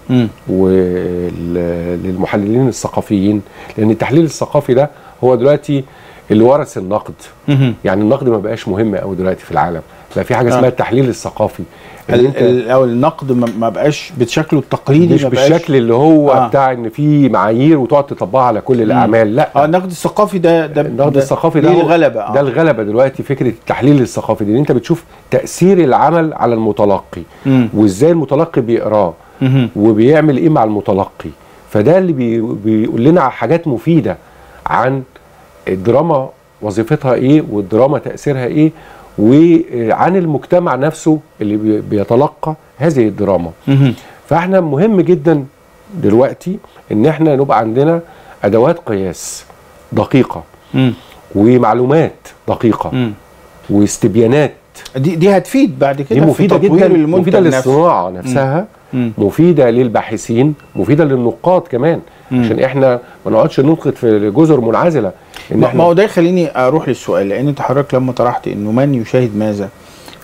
وللمحللين الثقافيين، لان التحليل الثقافي ده هو دلوقتي اللي ورث النقد. يعني النقد ما بقاش مهم قوي دلوقتي في العالم، بقى في حاجه اسمها التحليل الثقافي. او النقد ما بقاش بشكله التقليدي، مش بالشكل اللي هو بتاع ان في معايير وتقعد تطبقها على كل الاعمال. لا، النقد الثقافي ده النقد الثقافي ده الغلبه. ده الغلبه دلوقتي. فكره التحليل الثقافي دي ان انت بتشوف تاثير العمل على المتلقي، وازاي المتلقي بيقراه وبيعمل ايه مع المتلقي. فده اللي بيقول لنا حاجات مفيده عن الدراما وظيفتها ايه، والدراما تاثيرها ايه، وعن المجتمع نفسه اللي بيتلقى هذه الدراما. فاحنا مهم جدا دلوقتي ان احنا نبقى عندنا ادوات قياس دقيقه ومعلومات دقيقه واستبيانات. دي هتفيد بعد كده، دي مفيده جدا، مفيده للصناعه نفسها، مفيده للباحثين، مفيده للنقاد كمان. عشان احنا ما نقعدش ننقد في جزر منعزله. ما هو ده يخليني اروح للسؤال، لان انت حضرتك لما طرحت انه من يشاهد ماذا،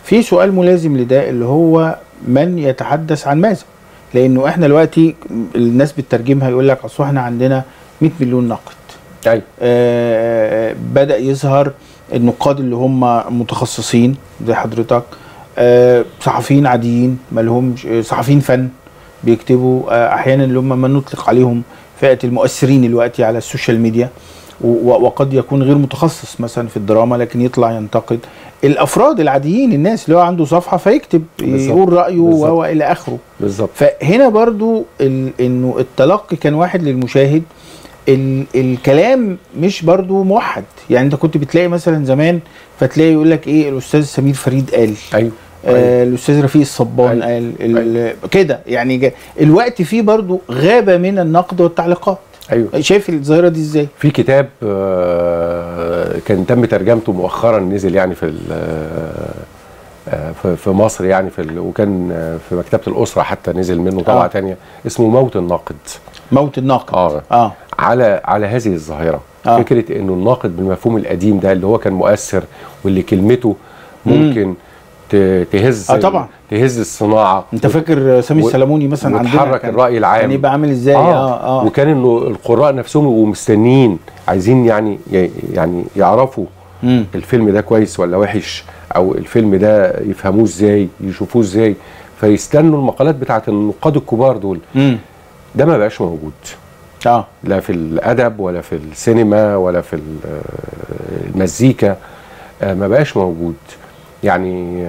في سؤال ملازم لده اللي هو من يتحدث عن ماذا؟ لانه احنا دلوقتي الناس بتترجمها يقول لك اصل احنا عندنا 100 مليون ناقد. ايوه. بدأ يظهر النقاد اللي هم متخصصين زي حضرتك، صحفيين عاديين ما لهمش، صحفيين فن بيكتبوا، احيانا اللي هم ما نطلق عليهم فئة المؤثرين دلوقتي على السوشيال ميديا، وقد يكون غير متخصص مثلا في الدراما لكن يطلع ينتقد. الافراد العاديين، الناس اللي هو عنده صفحه فيكتب يقول رايه والى اخره. بالظبط. فهنا برضو انه التلقي كان واحد للمشاهد، الكلام مش برضو موحد. يعني انت كنت بتلاقي مثلا زمان فتلاقي يقول لك ايه الاستاذ سمير فريد قال، ايوه، الاستاذ رفيق الصبان قال كده. يعني الوقت فيه برضو غابه من النقد والتعليقات. ايوه. شايف الظاهره دي ازاي؟ في كتاب كان تم ترجمته مؤخرا، نزل يعني في مصر يعني وكان في مكتبه الاسره حتى نزل منه طبعه تانية، اسمه موت الناقد. موت الناقد. على هذه الظاهره. فكره انه الناقد بالمفهوم القديم ده اللي هو كان مؤثر واللي كلمته ممكن تهز طبعا تهز الصناعه. انت فاكر سامي السلموني مثلا عندنا وتحرك الراي العام، كان يبقى عامل ازاي؟ وكان انه القراء نفسهم يبقوا مستنيين عايزين يعني يعرفوا الفيلم ده كويس ولا وحش، او الفيلم ده يفهموه ازاي، يشوفوه ازاي، فيستنوا المقالات بتاعت النقاد الكبار دول. ده ما بقاش موجود لا في الادب ولا في السينما ولا في المزيكا، ما بقاش موجود. يعني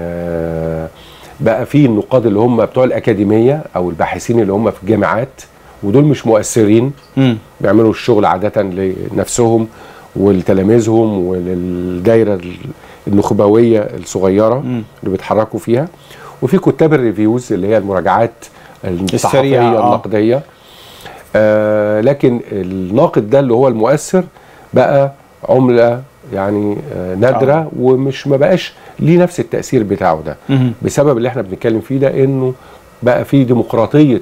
بقى في النقاد اللي هم بتوع الأكاديمية أو الباحثين اللي هم في الجامعات، ودول مش مؤثرين، بيعملوا الشغل عادة لنفسهم ولتلاميذهم وللدايرة النخبوية الصغيرة اللي بيتحركوا فيها. وفي كتاب الريفيوز اللي هي المراجعات الصحفية النقدية. لكن الناقد ده اللي هو المؤثر بقى عملة يعني نادرة، ومش ما بقاش ليه نفس التأثير بتاعه ده، بسبب اللي احنا بنتكلم فيه ده، انه بقى في ديمقراطية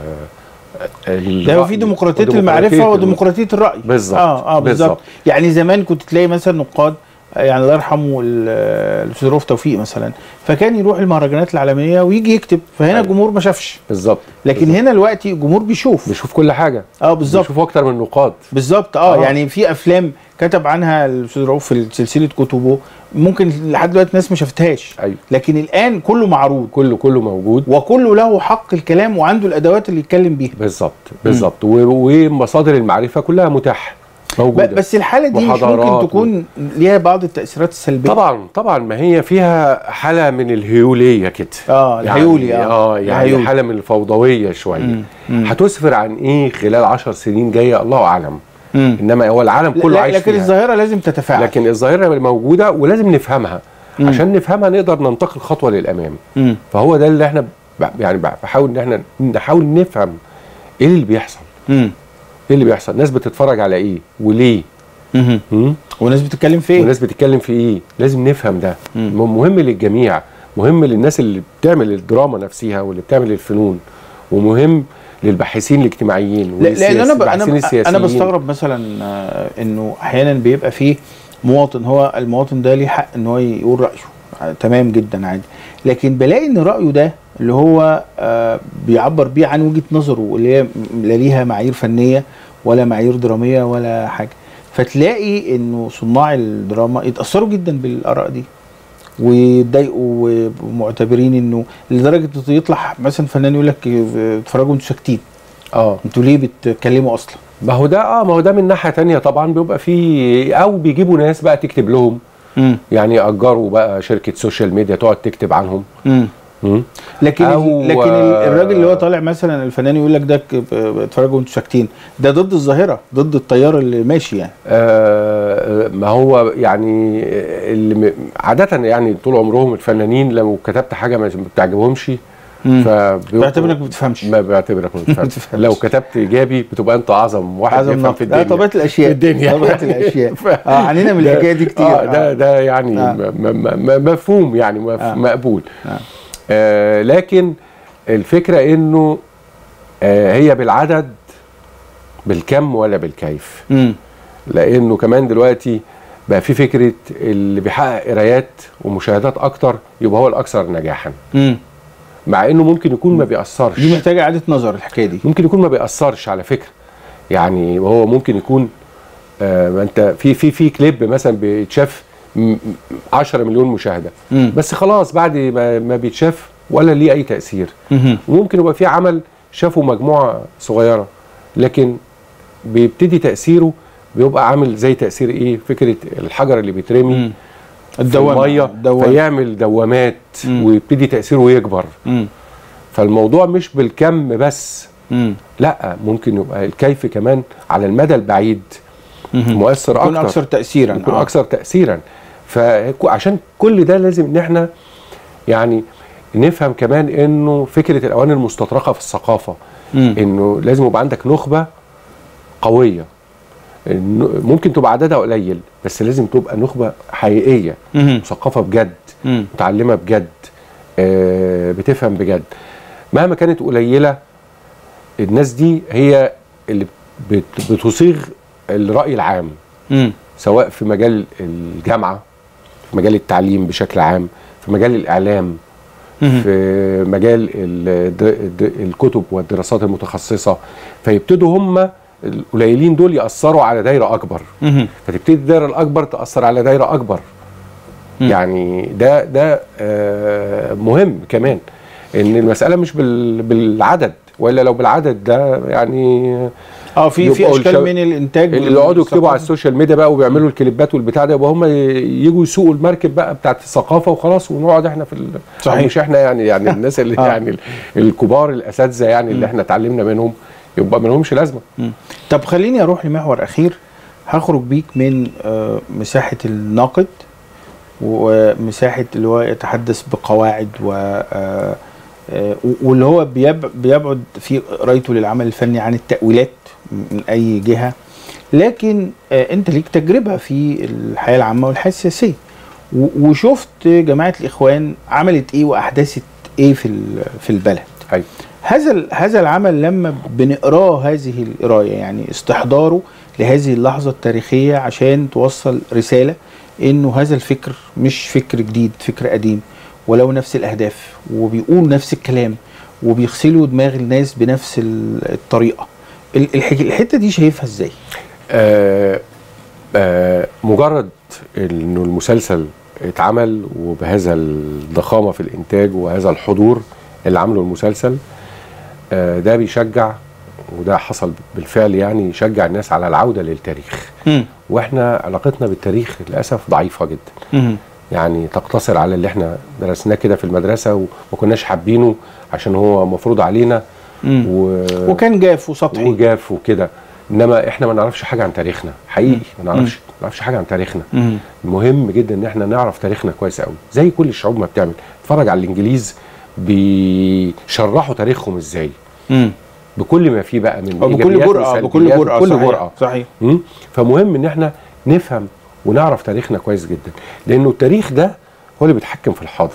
ده في ديمقراطية المعرفة وديمقراطية الرأي. بالظبط. بالظبط. يعني زمان كنت تلاقي مثلا نقاد، يعني الله يرحمه الاستاذ رؤوف توفيق مثلا، فكان يروح المهرجانات العالمية ويجي يكتب، فهنا الجمهور ما شافش. بالظبط. لكن هنا دلوقتي الجمهور بيشوف كل حاجة. بالظبط. بيشوف اكتر من النقاد. بالظبط. يعني في افلام كتب عنها الاستاذ رؤوف في سلسلة كتبه، ممكن لحد دلوقتي الناس ما شافتهاش. أيوة. لكن الان كله معروض، كله موجود، وكله له حق الكلام وعنده الادوات اللي يتكلم بيها. بالظبط. ومصادر المعرفة كلها متاحة موجودة. بس الحالة دي مش ممكن تكون ليها بعض التأثيرات السلبية؟ طبعا ما هي فيها حالة من الهيولية كده. الهيولي. يعني حالة من الفوضوية شوية. هتسفر عن ايه خلال 10 سنين جاية الله اعلم. انما هو العالم كله عايش لكن فيها. الظاهرة لازم تتفاعل. لكن الظاهرة موجودة ولازم نفهمها. عشان نفهمها نقدر ننتقل خطوة للأمام. فهو ده اللي احنا يعني بحاول ان احنا نحاول نفهم ايه اللي بيحصل. ايه اللي بيحصل؟ ناس بتتفرج على ايه وليه؟ وناس بتتكلم في ايه؟ لازم نفهم ده. مهم للجميع، مهم للناس اللي بتعمل الدراما نفسها واللي بتعمل الفنون، ومهم للباحثين الاجتماعيين لان انا بستغرب مثلا انه احيانا بيبقى فيه مواطن، هو المواطن ده ليه حق ان هو يقول رايه، تمام جدا عادي، لكن بلاقي ان رايه ده اللي هو بيعبر بيه عن وجهة نظره اللي هي لا ليها معايير فنية ولا معايير درامية ولا حاجة، فتلاقي انه صناع الدراما يتأثروا جدا بالآراء دي ويتضايقوا ومعتبرين انه لدرجة يطلع مثلا فنان يقول لك اتفرجوا انتوا ساكتين، انتوا ليه بتتكلموا اصلا؟ ما هو ده من ناحية تانية طبعا بيبقى فيه، او بيجيبوا ناس بقى تكتب لهم، يعني يأجروا بقى شركة سوشيال ميديا تقعد تكتب عنهم. لكن الراجل اللي هو طالع مثلا الفنان يقول لك ده اتفرجوا وانتوا ساكتين، ده ضد الظاهره، ضد التيار اللي ماشي يعني. ما هو يعني اللي عاده يعني طول عمرهم الفنانين لو كتبت حاجه ما بتعجبهمش بيعتبرك ما بتفهمش. ما بيعتبرك ما بتفهمش. لو كتبت ايجابي بتبقى انت اعظم واحد يفهم في الدنيا. طبيعه الاشياء. في الدنيا طبيعه الاشياء. عنينا من الحكايه دي كتير. ده يعني مفهوم يعني مقبول. لكن الفكرة انه هي بالعدد بالكم ولا بالكيف. لانه كمان دلوقتي بقى في فكره اللي بيحقق قرايات ومشاهدات اكتر يبقى هو الاكثر نجاحا. مع انه ممكن يكون ما بيأثرش. دي محتاجه اعاده نظر الحكايه دي. ممكن يكون ما بيأثرش على فكره، يعني وهو ممكن يكون انت في كليب مثلا بيتشاف 10 مليون مشاهده، بس خلاص بعد ما بيتشاف ولا ليه اي تأثير. وممكن يبقى في عمل شافه مجموعه صغيره لكن بيبتدي تأثيره بيبقى عامل زي تأثير ايه، فكره الحجر اللي بيترمي الدوامه فيعمل دوامات ويبتدي تأثيره يكبر. فالموضوع مش بالكم بس، لا ممكن يبقى الكيف كمان على المدى البعيد مؤثر اكتر، يكون اكثر تأثيرا، يكون اكثر تأثيرا. فعشان كل ده لازم ان احنا يعني نفهم كمان انه فكره الاواني المستطرقه في الثقافه، انه لازم يبقى عندك نخبه قويه، ممكن تبقى عددها قليل بس لازم تبقى نخبه حقيقيه مثقفه بجد، متعلمه بجد، بتفهم بجد. مهما كانت قليله الناس دي هي اللي بتصيغ الرأي العام، سواء في مجال الجامعه، في مجال التعليم بشكل عام، في مجال الاعلام، في مجال الكتب والدراسات المتخصصه. فيبتدوا هم القليلين دول يأثروا على دايره اكبر، فتبتدي الدايره الاكبر تأثر على دايره اكبر. يعني ده مهم كمان، ان المساله مش بالعدد، والا لو بالعدد ده يعني في اشكال من الانتاج اللي يقعدوا يكتبوا على السوشيال ميديا بقى وبيعملوا الكليبات والبتاع ده، يبقى هم يجوا يسوقوا المركب بقى بتاعت الثقافه وخلاص، ونقعد احنا في صحيح. مش احنا يعني الناس اللي يعني الكبار الاساتذه يعني اللي احنا اتعلمنا منهم يبقى ما لهمش لازمه. طب خليني اروح لمحور اخير، هخرج بيك من مساحه الناقد ومساحه اللي هو يتحدث بقواعد واللي هو بيبعد في قرايته للعمل الفني عن التأويلات من اي جهه، لكن انت ليك تجربه في الحياه العامه والحياه السياسيه، وشفت جماعه الاخوان عملت ايه واحدثت ايه في البلد. أيوة. هذا العمل لما بنقراه هذه القرايه، يعني استحضاره لهذه اللحظه التاريخيه عشان توصل رساله انه هذا الفكر مش فكر جديد، فكر قديم ولو نفس الاهداف وبيقول نفس الكلام وبيغسلوا دماغ الناس بنفس الطريقه. الحته دي شايفها ازاي؟ مجرد انه المسلسل اتعمل وبهذا الضخامه في الانتاج وهذا الحضور اللي عمله المسلسل، ده بيشجع، وده حصل بالفعل، يعني يشجع الناس على العوده للتاريخ. واحنا علاقتنا بالتاريخ للاسف ضعيفه جدا. يعني تقتصر على اللي احنا درسناه كده في المدرسه وما كناش حابينه عشان هو مفروض علينا وكان جاف وسطحي وجاف وكده، انما احنا ما نعرفش حاجه عن تاريخنا حقيقي، ما نعرفش حاجه عن تاريخنا. مهم جدا ان احنا نعرف تاريخنا كويس قوي، زي كل الشعوب ما بتعمل. اتفرج على الانجليز بيشرحوا تاريخهم ازاي بكل ما فيه بقى من بكل جرأة صحيح. فمهم ان احنا نفهم ونعرف تاريخنا كويس جدا، لانه التاريخ ده هو اللي بيتحكم في الحاضر.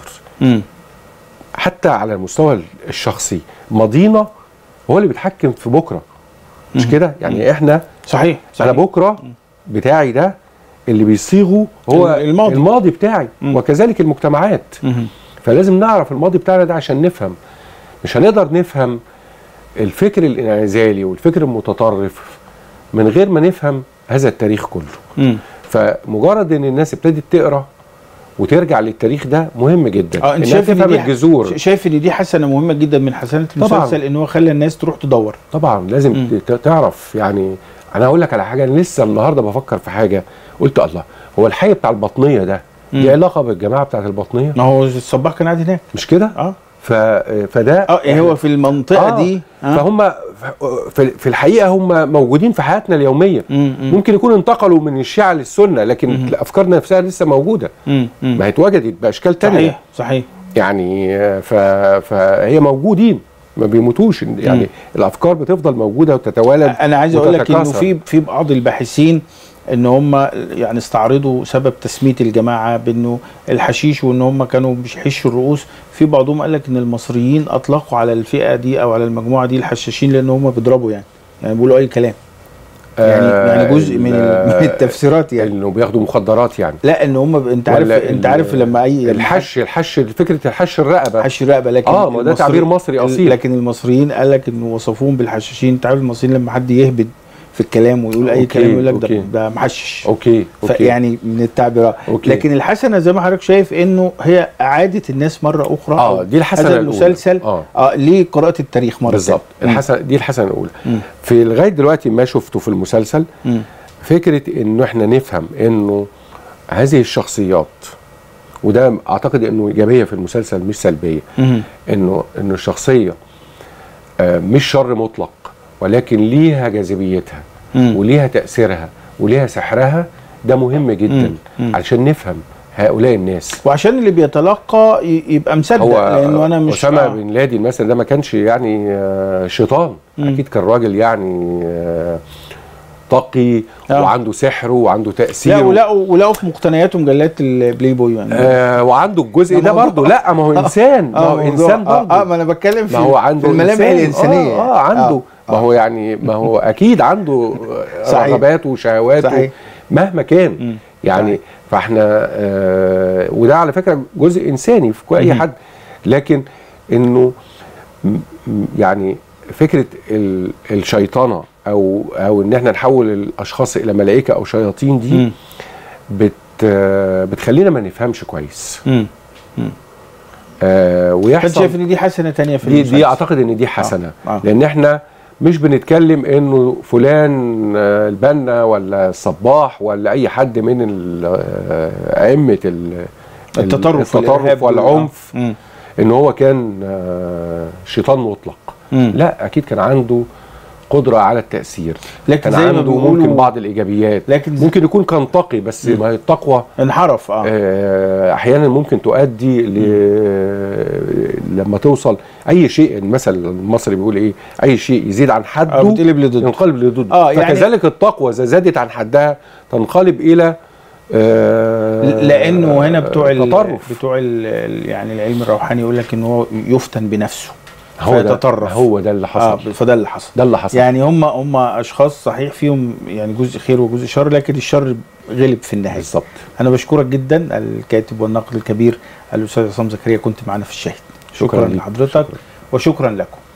حتى على المستوى الشخصي ماضينا هو اللي بيتحكم في بكره، مش كده؟ يعني احنا صحيح. انا بكره بتاعي ده اللي بيصيغه هو الماضي بتاعي، وكذلك المجتمعات. فلازم نعرف الماضي بتاعنا ده عشان نفهم. مش هنقدر نفهم الفكر الانعزالي والفكر المتطرف من غير ما نفهم هذا التاريخ كله. فمجرد ان الناس ابتدت تقرا وترجع للتاريخ ده مهم جدا. انت شايف تفهم الجذور. شايف ان دي حسنه مهمه جدا من حسنات المسلسل، ان هو خلى الناس تروح تدور. طبعا لازم تعرف. يعني انا هقول لك على حاجه، انا لسه النهارده بفكر في حاجه، قلت الله، هو الحي بتاع البطنيه ده ليه علاقه بالجماعه بتاعت البطنيه؟ ما هو الصباح كان قاعد هناك، مش كده؟ فده هو في المنطقه دي فهم في الحقيقه هم موجودين في حياتنا اليوميه. ممكن يكونوا انتقلوا من الشيعه للسنه، لكن الافكار نفسها لسه موجوده، ما هي اتوجدت باشكال تانية. صحيح. يعني فهي موجودين، ما بيموتوش. يعني الافكار بتفضل موجوده وتتوالد. انا عايز اقول لك انه في بعض الباحثين ان هم يعني استعرضوا سبب تسميه الجماعه بانه الحشيش، وان هم كانوا بيحشوا الرؤوس. في بعضهم قال لك ان المصريين اطلقوا على الفئه دي او على المجموعه دي الحشاشين لان هم بيضربوا، يعني بيقولوا اي كلام. يعني جزء من التفسيرات يعني انه بياخدوا مخدرات يعني. لا ان هم انت عارف لما اي الحش فكره الحش الرقبه، حش الرقبه، لكن ما ده تعبير مصري اصيل. لكن المصريين قال لك انه وصفوهم بالحشاشين. انت عارف المصريين لما حد يهبد في الكلام ويقول اي كلام يقول لك ده محشش. اوكي يعني من التعبيرات. لكن الحسنه زي ما حضرتك شايف انه هي اعاده الناس مره اخرى. دي الحسنه هذا المسلسل لقراءه التاريخ مره بالظبط. دي الحسنه الاولى. في لغايه دلوقتي ما شفته في المسلسل فكره انه احنا نفهم انه هذه الشخصيات، وده اعتقد انه ايجابيه في المسلسل مش سلبيه، انه الشخصيه مش شر مطلق، ولكن ليها جاذبيتها وليها تأثيرها وليها سحرها. ده مهم جدا علشان نفهم هؤلاء الناس، وعشان اللي بيتلقى يبقى مصدق. لانه انا مش أسامة بن لادن مثلا ده ما كانش يعني شيطان. اكيد كان راجل يعني تقي وعنده سحر وعنده تأثير. لا ولقوا في مقتنياته مجلات البلاي بوي يعني. وعنده الجزء ده برضه. لا ما هو انسان، ما هو انسان برضه. ما انا بتكلم في عنده الملامح الانسانيه. عنده ما هو يعني ما هو اكيد عنده رغبات وشهوات مهما كان يعني. صحيح. فاحنا وده على فكره جزء انساني في اي حد، لكن انه يعني فكره الشيطنه او ان احنا نحول الاشخاص الى ملائكه او شياطين دي بتخلينا ما نفهمش كويس. ويحصل شايف ان دي حسنه ثانيه في المسلسل. دي اعتقد ان دي حسنه. لان احنا مش بنتكلم انه فلان البنا ولا الصباح ولا اي حد من ائمه التطرف والعنف ان هو كان شيطان مطلق. لا اكيد كان عنده قدره على التاثير، لكن كان عنده ممكن بعض الايجابيات، لكن ممكن يكون كان تقي بس ما هي التقوى انحرف. احيانا ممكن تؤدي لما توصل اي شيء. المثل المصري بيقول ايه؟ اي شيء يزيد عن حده ينقلب لضده. فكذلك التقوى اذا زادت عن حدها تنقلب الى لانه هنا بتوع يعني العلم الروحاني يقول لك ان هو يفتن بنفسه، هو ده اللي حصل. فده اللي حصل. ده اللي حصل. يعني هم اشخاص صحيح فيهم يعني جزء خير وجزء شر، لكن الشر غلب في النهايه. بالظبط. انا بشكرك جدا الكاتب والناقد الكبير الاستاذ عصام زكريا، كنت معنا في الشاهد. شكرا لحضرتك وشكرا لكم.